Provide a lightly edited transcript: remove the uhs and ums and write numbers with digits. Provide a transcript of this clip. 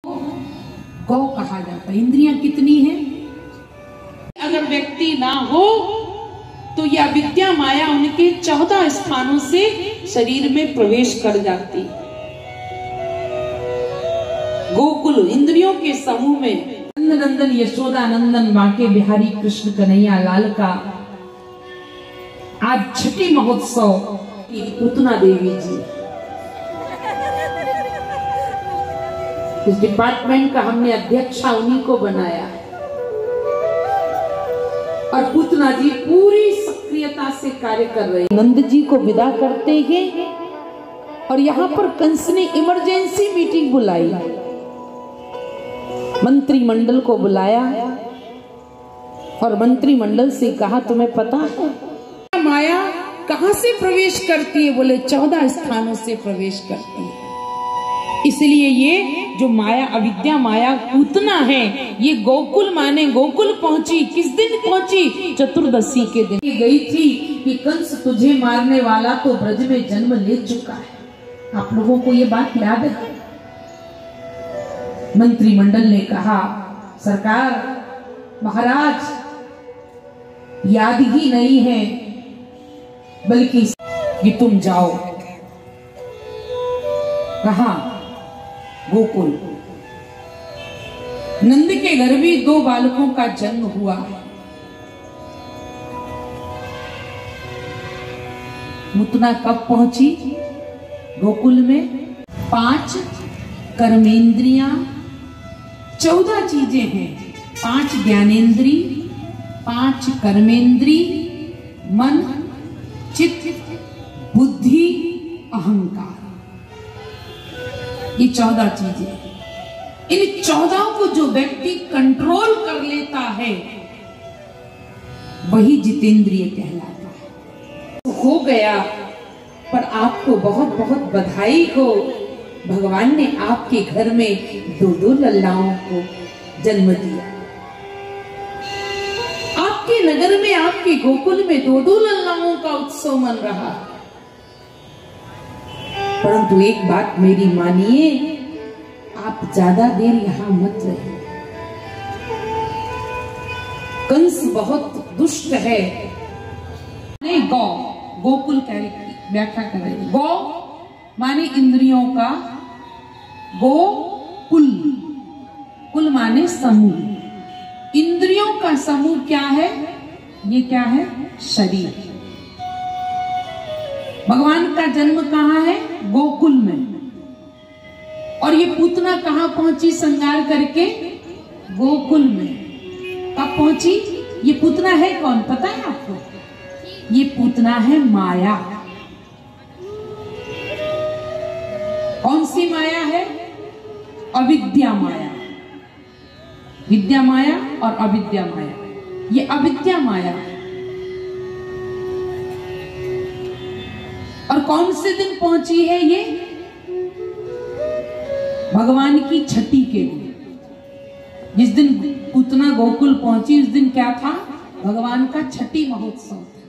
गौ कहा जाता है। इंद्रियां कितनी हैं? अगर व्यक्ति ना हो तो यह विद्या माया उनके 14 स्थानों से शरीर में प्रवेश कर जाती। गोकुल इंद्रियों के समूह में नंदन यशोदा नंदन बांके बिहारी कृष्ण कन्हैया लाल का आज छठी महोत्सव की पूतना देवी जी, इस डिपार्टमेंट का हमने अध्यक्षा उन्हीं को बनाया और पूतना जी पूरी सक्रियता से कार्य कर रहे हैं। नंद जी को विदा करते हैं और यहाँ पर कंस ने इमरजेंसी मीटिंग बुलाई, मंत्रिमंडल को बुलाया और मंत्रिमंडल से कहा तुम्हें पता है माया कहां से प्रवेश करती है? बोले 14 स्थानों से प्रवेश करती है। इसलिए ये जो माया अविद्या माया पूतना है ये गोकुल माने गोकुल पहुंची। किस दिन पहुंची? चतुर्दशी के दिन गई थी कि कंस तुझे मारने वाला तो ब्रज में जन्म ले चुका है। आप लोगों को ये बात याद है? मंत्रिमंडल ने कहा सरकार महाराज याद ही नहीं है बल्कि कि तुम जाओ। कहा? गोकुल। नंद के घर भी 2 बालकों का जन्म हुआ। पूतना कब पहुंची गोकुल में? 5 कर्मेंद्रियां, 14 चीजें हैं। 5 ज्ञानेन्द्री, 5 कर्मेंद्री, मन, चित्त, बुद्धि, अहंकार, ये 14 चीजें। इन 14 को जो व्यक्ति कंट्रोल कर लेता है वही जितेंद्रिय कहलाता है। हो गया, पर आपको बहुत बहुत बधाई हो, भगवान ने आपके घर में 2 लल्लाओं को जन्म दिया। आपके नगर में आपके गोकुल में 2 लल्लाओं का उत्सव मन रहा। परंतु एक बात मेरी मानिए, आप ज्यादा देर यहां मत रहिए। कंस बहुत दुष्ट है। गौ गोकुल व्याख्या कर रही है। गौ माने इंद्रियों का, गो कुल, कुल माने समूह। इंद्रियों का समूह क्या है? ये क्या है? शरीर। भगवान का जन्म कहाँ है? गोकुल में। और ये पूतना कहाँ पहुंची श्रृंगार करके? गोकुल में। कब पहुंची? ये पूतना है कौन पता है आपको? ये पूतना है माया। कौन सी माया है? अविद्या माया। विद्या माया और अविद्या माया। ये अविद्या माया। और कौन से दिन पहुंची है ये? भगवान की छठी के दिन। जिस दिन पूतना गोकुल पहुंची उस दिन क्या था? भगवान का छठी महोत्सव।